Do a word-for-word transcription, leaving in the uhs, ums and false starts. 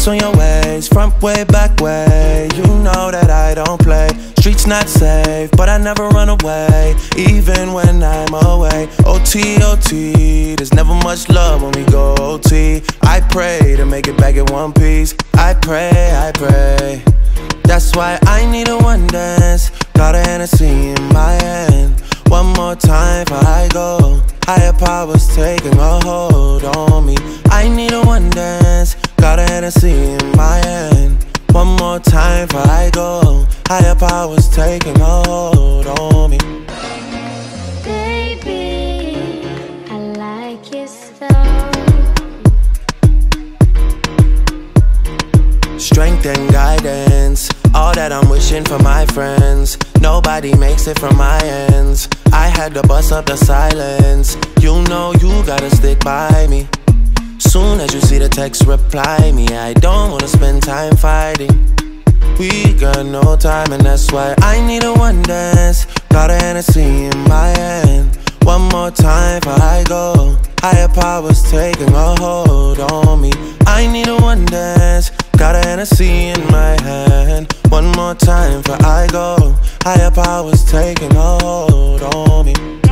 Ice on your ways, front way, back way. You know that I don't play. Streets not safe, but I never run away, even when I'm away. O T, O T, there's never much love when we go O T. I pray to make it back in one piece. I pray, I pray. That's why I need a one dance. Got a Hennessy in my hand. One more time before I go. Higher powers taking a hold on me. I need a one dance. Got a Hennessy in my hand. One more time before I go. Higher powers taking a hold on me. Baby, I like you so. Strength and guidance, all that I'm wishing for my friends. Nobody makes it from my ends. I had to bust up the silence. You know you gotta stick by me. Soon as you see the text, reply me. I don't wanna spend time fighting. We got no time, and that's why I need a one dance. Got a Hennessy in my hand. One more time before I go. Higher powers taking a hold on me. I need a one dance. Got a Hennessy in my hand. One more time before I go. Higher powers taking a hold on me.